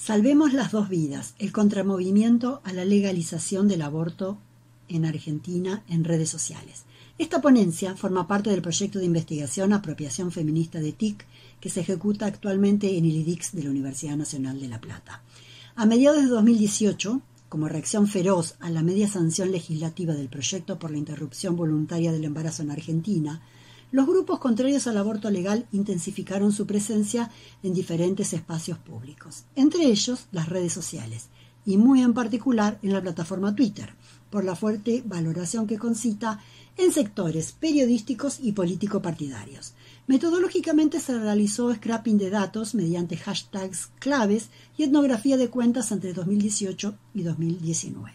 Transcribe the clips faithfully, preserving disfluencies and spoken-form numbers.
Salvemos las dos vidas, el contramovimiento a la legalización del aborto en Argentina en redes sociales. Esta ponencia forma parte del proyecto de investigación Apropiación Feminista de T I C que se ejecuta actualmente en el I D I C S de la Universidad Nacional de La Plata. A mediados de dos mil dieciocho, como reacción feroz a la media sanción legislativa del proyecto por la interrupción voluntaria del embarazo en Argentina, los grupos contrarios al aborto legal intensificaron su presencia en diferentes espacios públicos, entre ellos las redes sociales, y muy en particular en la plataforma Twitter, por la fuerte valoración que concita en sectores periodísticos y político-partidarios. Metodológicamente se realizó scrapping de datos mediante hashtags claves y etnografía de cuentas entre dos mil dieciocho y dos mil diecinueve.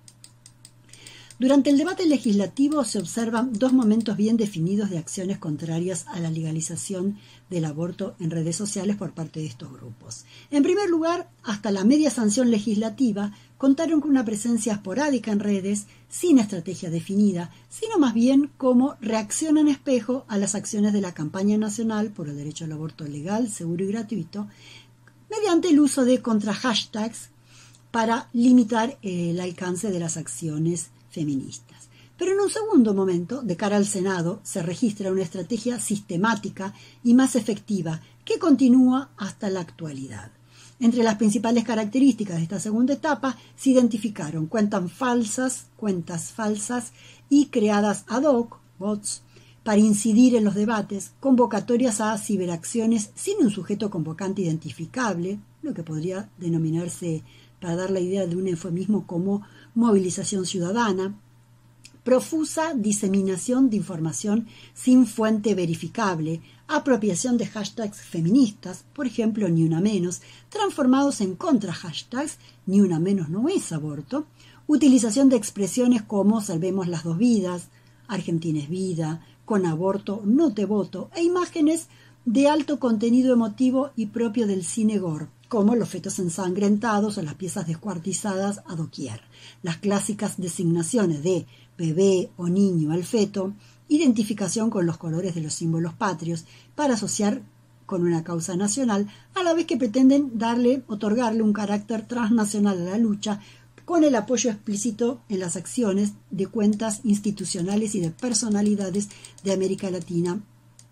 Durante el debate legislativo se observan dos momentos bien definidos de acciones contrarias a la legalización del aborto en redes sociales por parte de estos grupos. En primer lugar, hasta la media sanción legislativa contaron con una presencia esporádica en redes, sin estrategia definida, sino más bien como reacción en espejo a las acciones de la campaña nacional por el derecho al aborto legal, seguro y gratuito, mediante el uso de contra-hashtags para limitar el alcance de las acciones feministas. Pero en un segundo momento, de cara al Senado, se registra una estrategia sistemática y más efectiva que continúa hasta la actualidad. Entre las principales características de esta segunda etapa se identificaron cuentas falsas, cuentas falsas y creadas ad hoc, bots, para incidir en los debates, convocatorias a ciberacciones sin un sujeto convocante identificable, lo que podría denominarse, para dar la idea de un eufemismo, como movilización ciudadana, profusa diseminación de información sin fuente verificable, apropiación de hashtags feministas, por ejemplo, ni una menos, transformados en contra hashtags, ni una menos no es aborto, utilización de expresiones como salvemos las dos vidas, Argentina es vida, con aborto no te voto, e imágenes de alto contenido emotivo y propio del cine gore, como los fetos ensangrentados o las piezas descuartizadas a doquier, las clásicas designaciones de bebé o niño al feto, identificación con los colores de los símbolos patrios para asociar con una causa nacional, a la vez que pretenden darle, otorgarle un carácter transnacional a la lucha, con el apoyo explícito en las acciones de cuentas institucionales y de personalidades de América Latina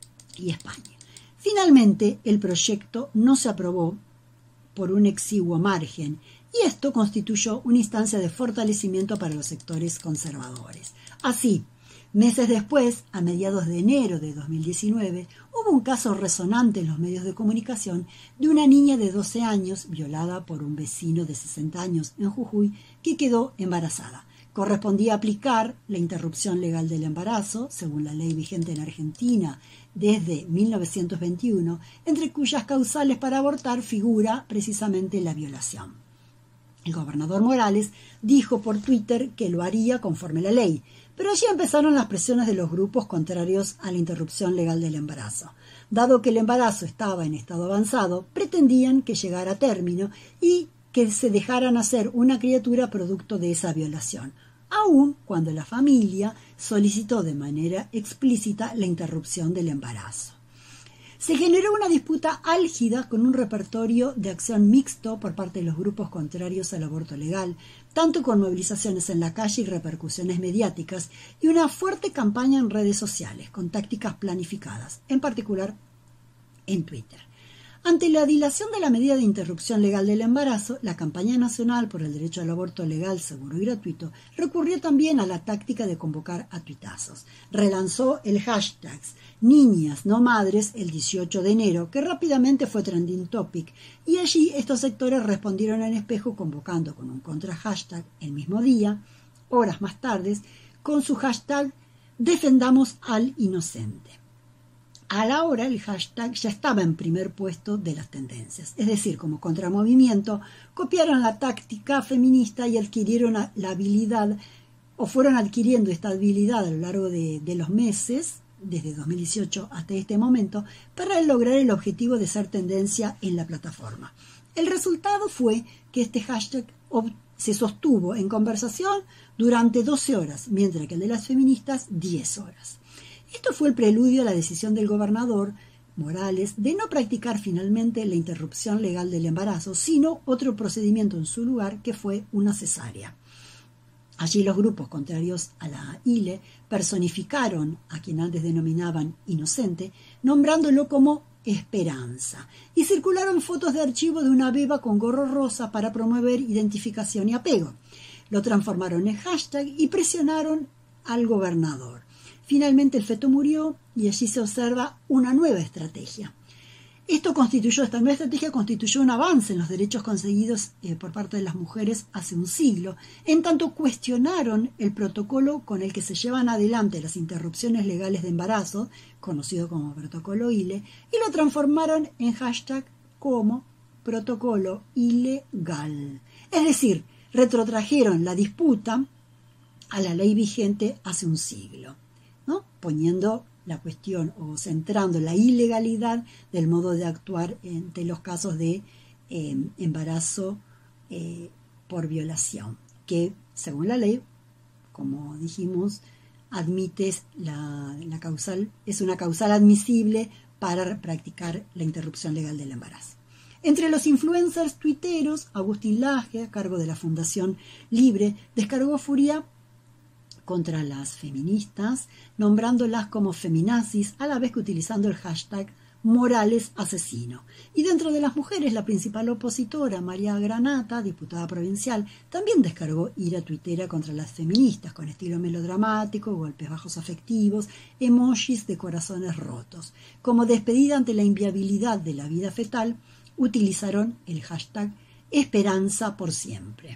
y España. Finalmente, el proyecto no se aprobó por un exiguo margen, y esto constituyó una instancia de fortalecimiento para los sectores conservadores. Así, meses después, a mediados de enero de dos mil diecinueve, hubo un caso resonante en los medios de comunicación de una niña de doce años violada por un vecino de sesenta años en Jujuy que quedó embarazada. Correspondía aplicar la interrupción legal del embarazo, según la ley vigente en Argentina desde mil novecientos veintiuno, entre cuyas causales para abortar figura precisamente la violación. El gobernador Morales dijo por Twitter que lo haría conforme la ley, pero allí empezaron las presiones de los grupos contrarios a la interrupción legal del embarazo. Dado que el embarazo estaba en estado avanzado, pretendían que llegara a término y que se dejara nacer una criatura producto de esa violación, aun cuando la familia solicitó de manera explícita la interrupción del embarazo. Se generó una disputa álgida con un repertorio de acción mixto por parte de los grupos contrarios al aborto legal, tanto con movilizaciones en la calle y repercusiones mediáticas, y una fuerte campaña en redes sociales, con tácticas planificadas, en particular en Twitter. Ante la dilación de la medida de interrupción legal del embarazo, la campaña nacional por el derecho al aborto legal, seguro y gratuito recurrió también a la táctica de convocar a tuitazos. Relanzó el hashtag Niñas no Madres el dieciocho de enero, que rápidamente fue trending topic, y allí estos sectores respondieron en espejo convocando con un contra hashtag el mismo día, horas más tarde, con su hashtag Defendamos al Inocente. A la hora el hashtag ya estaba en primer puesto de las tendencias, es decir, como contramovimiento, copiaron la táctica feminista y adquirieron la habilidad, o fueron adquiriendo esta habilidad a lo largo de, de los meses, desde dos mil dieciocho hasta este momento, para lograr el objetivo de ser tendencia en la plataforma. El resultado fue que este hashtag se sostuvo en conversación durante doce horas, mientras que el de las feministas diez horas. Esto fue el preludio a la decisión del gobernador Morales de no practicar finalmente la interrupción legal del embarazo, sino otro procedimiento en su lugar, que fue una cesárea. Allí los grupos contrarios a la I L E personificaron a quien antes denominaban inocente, nombrándolo como Esperanza, y circularon fotos de archivo de una beba con gorro rosa para promover identificación y apego. Lo transformaron en hashtag y presionaron al gobernador. Finalmente el feto murió y allí se observa una nueva estrategia. Esto constituyó, esta nueva estrategia constituyó un avance en los derechos conseguidos eh, por parte de las mujeres hace un siglo, en tanto cuestionaron el protocolo con el que se llevan adelante las interrupciones legales de embarazo, conocido como protocolo I L E, y lo transformaron en hashtag como protocolo ilegal. Es decir, retrotrajeron la disputa a la ley vigente hace un siglo, ¿no? Poniendo la cuestión o centrando la ilegalidad del modo de actuar ante los casos de eh, embarazo eh, por violación, que según la ley, como dijimos, admite la, la causal, es una causal admisible para practicar la interrupción legal del embarazo. Entre los influencers tuiteros, Agustín Laje, a cargo de la Fundación Libre, descargó furia contra las feministas, nombrándolas como feminazis, a la vez que utilizando el hashtag Morales asesino. Y dentro de las mujeres, la principal opositora, María Granata, diputada provincial, también descargó ira tuitera contra las feministas, con estilo melodramático, golpes bajos afectivos, emojis de corazones rotos. Como despedida ante la inviabilidad de la vida fetal, utilizaron el hashtag Esperanza por siempre.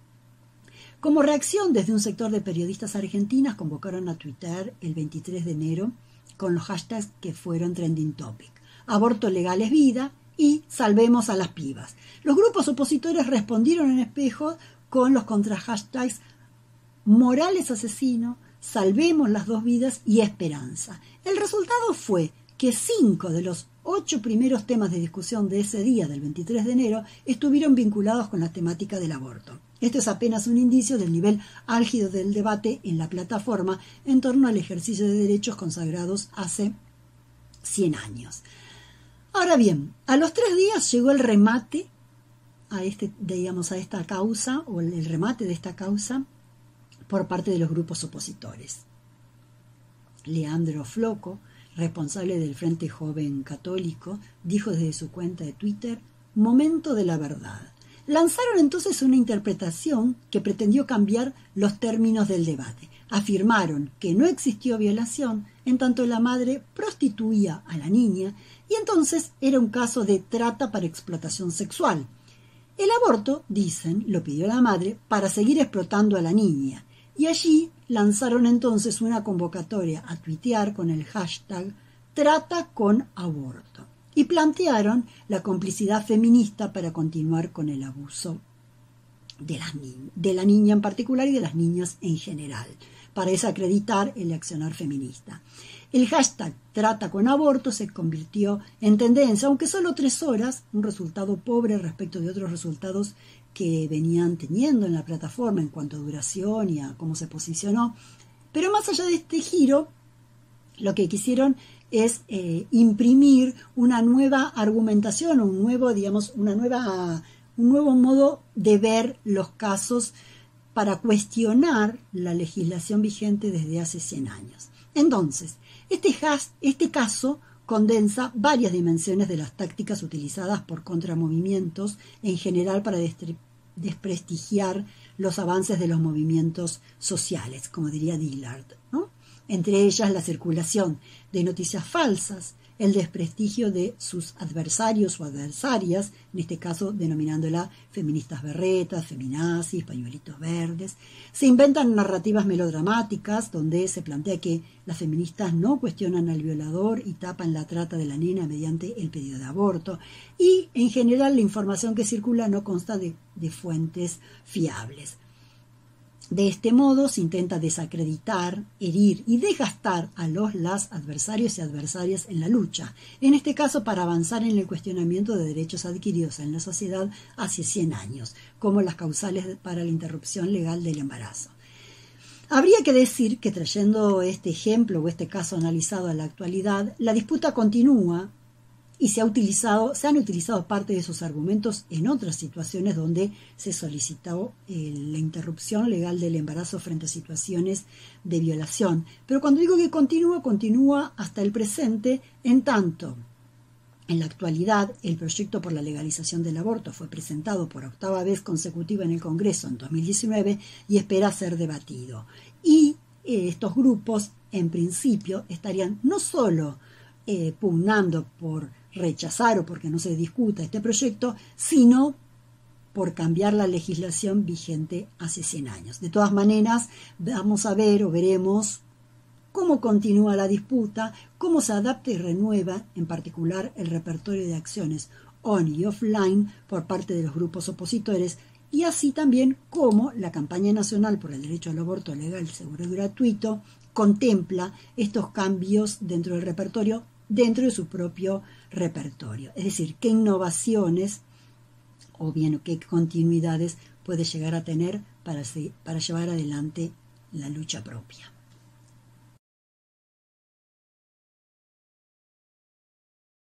Como reacción, desde un sector de periodistas argentinas convocaron a Twitter el veintitrés de enero con los hashtags que fueron trending topic: aborto legal es vida y salvemos a las pibas. Los grupos opositores respondieron en espejo con los contra hashtags Morales asesino, salvemos las dos vidas y esperanza. El resultado fue que cinco de los ocho primeros temas de discusión de ese día, del veintitrés de enero, estuvieron vinculados con la temática del aborto. Esto es apenas un indicio del nivel álgido del debate en la plataforma en torno al ejercicio de derechos consagrados hace cien años. Ahora bien, a los tres días llegó el remate a, este, digamos, a esta causa, o el remate de esta causa, por parte de los grupos opositores. Leandro Floco, responsable del Frente Joven Católico, dijo desde su cuenta de Twitter: momento de la verdad. Lanzaron entonces una interpretación que pretendió cambiar los términos del debate. Afirmaron que no existió violación, en tanto la madre prostituía a la niña, y entonces era un caso de trata para explotación sexual. El aborto, dicen, lo pidió la madre para seguir explotando a la niña, y allí lanzaron entonces una convocatoria a tuitear con el hashtag Trata con Aborto y plantearon la complicidad feminista para continuar con el abuso de, las ni- de la niña en particular y de las niñas en general, para desacreditar el accionar feminista. El hashtag Trata con Aborto se convirtió en tendencia, aunque solo tres horas, un resultado pobre respecto de otros resultados que venían teniendo en la plataforma en cuanto a duración y a cómo se posicionó. Pero más allá de este giro, lo que quisieron es eh, imprimir una nueva argumentación, un nuevo, digamos, una nueva, un nuevo modo de ver los casos para cuestionar la legislación vigente desde hace cien años. Entonces, este, has, este caso condensa varias dimensiones de las tácticas utilizadas por contramovimientos en general para desprestigiar los avances de los movimientos sociales, como diría Dillard, ¿no? Entre ellas la circulación de noticias falsas, el desprestigio de sus adversarios o adversarias, en este caso denominándola feministas berretas, feminazis, pañuelitos verdes. Se inventan narrativas melodramáticas donde se plantea que las feministas no cuestionan al violador y tapan la trata de la nena mediante el pedido de aborto. Y en general la información que circula no consta de, de fuentes fiables. De este modo se intenta desacreditar, herir y desgastar a los las adversarios y adversarias en la lucha, en este caso para avanzar en el cuestionamiento de derechos adquiridos en la sociedad hace cien años, como las causales para la interrupción legal del embarazo. Habría que decir que, trayendo este ejemplo o este caso analizado a la actualidad, la disputa continúa y se, ha utilizado, se han utilizado parte de esos argumentos en otras situaciones donde se solicitó eh, la interrupción legal del embarazo frente a situaciones de violación. Pero cuando digo que continúa, continúa hasta el presente, en tanto en la actualidad el proyecto por la legalización del aborto fue presentado por octava vez consecutiva en el Congreso en dos mil diecinueve y espera ser debatido. Y eh, estos grupos, en principio, estarían no solo eh, pugnando por rechazar o porque no se discuta este proyecto, sino por cambiar la legislación vigente hace cien años. De todas maneras, vamos a ver o veremos cómo continúa la disputa, cómo se adapta y renueva, en particular, el repertorio de acciones on y offline por parte de los grupos opositores, y así también cómo la campaña nacional por el derecho al aborto legal, seguro y gratuito contempla estos cambios dentro del repertorio, dentro de su propio repertorio. Es decir, qué innovaciones o bien qué continuidades puede llegar a tener para, para llevar adelante la lucha propia.